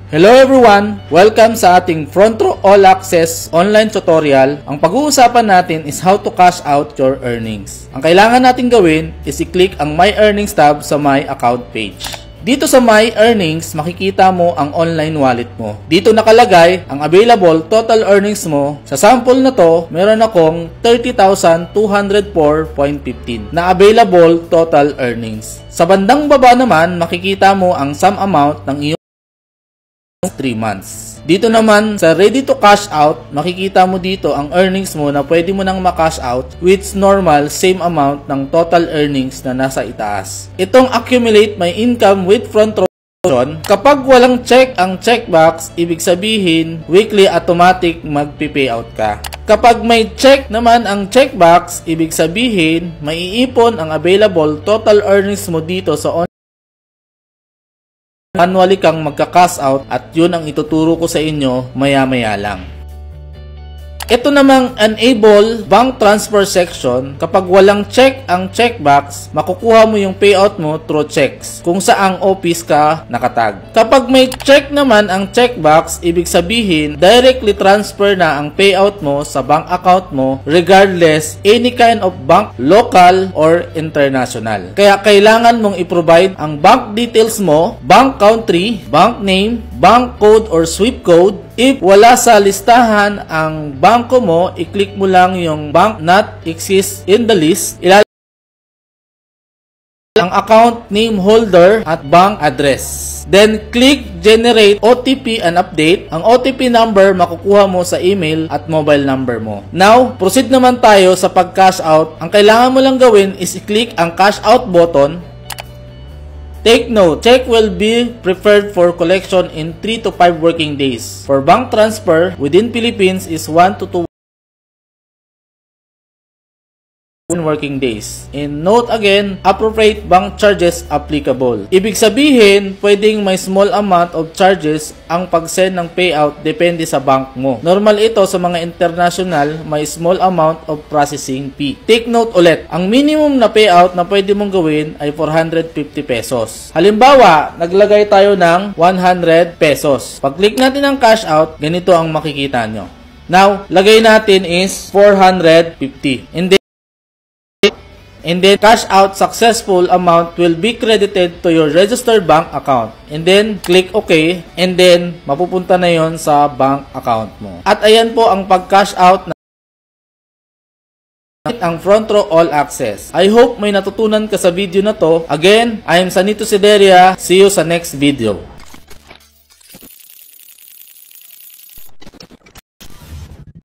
Hello everyone! Welcome sa ating Front Row All Access online tutorial. Ang pag-uusapan natin is how to cash out your earnings. Ang kailangan natin gawin is i-click ang My Earnings tab sa My Account page. Dito sa My Earnings, makikita mo ang online wallet mo. Dito nakalagay ang available total earnings mo. Sa sample na to, meron akong 30,204.15 na available total earnings. Sa bandang baba naman, makikita mo ang sum amount ng iyong 3 months. Dito naman sa ready to cash out, makikita mo dito ang earnings mo na pwede mo nang ma-cash out with normal same amount ng total earnings na nasa itaas. Itong accumulate my income with front row, kapag walang check ang checkbox, ibig sabihin weekly automatic magpi-payout ka. Kapag may check naman ang checkbox, ibig sabihin maiipon ang available total earnings mo dito sa manually kang magka-cash out at yun ang ituturo ko sa inyo maya-maya lang. Ito namang enable bank transfer section, kapag walang check ang checkbox, makukuha mo yung payout mo through checks kung saang office ka nakatag. Kapag may check naman ang checkbox, ibig sabihin directly transfer na ang payout mo sa bank account mo regardless any kind of bank, local or international. Kaya kailangan mong i-provide ang bank details mo, bank country, bank name, bank code or SWIFT code. If wala sa listahan ang bangko mo, i-click mo lang yung bank not exist in the list. Ang account name holder at bank address. Then click generate OTP and update. Ang OTP number makukuha mo sa email at mobile number mo. Now, proceed naman tayo sa pag-cash out. Ang kailangan mo lang gawin is i-click ang cash out button. Take note, check will be preferred for collection in 3 to 5 working days. For bank transfer, within Philippines is 1 to 2 working days. And note again, appropriate bank charges applicable. Ibig sabihin, pwedeng may small amount of charges ang pag-send ng payout depende sa bank mo. Normal ito sa mga international, may small amount of processing fee. Take note ulit, ang minimum na payout na pwede mong gawin ay 450 pesos. Halimbawa, naglagay tayo ng 100 pesos. Pag-click natin ang cash out, ganito ang makikita nyo. Now, lagay natin is 450. And then, cash out successful amount will be credited to your registered bank account. And then, click OK. And then, mapupunta na yon sa bank account mo. At ayan po ang pag-cash out na ang Front Row All Access. I hope may natutunan ka sa video na to. Again, I am Sanito Sideria. See you sa next video.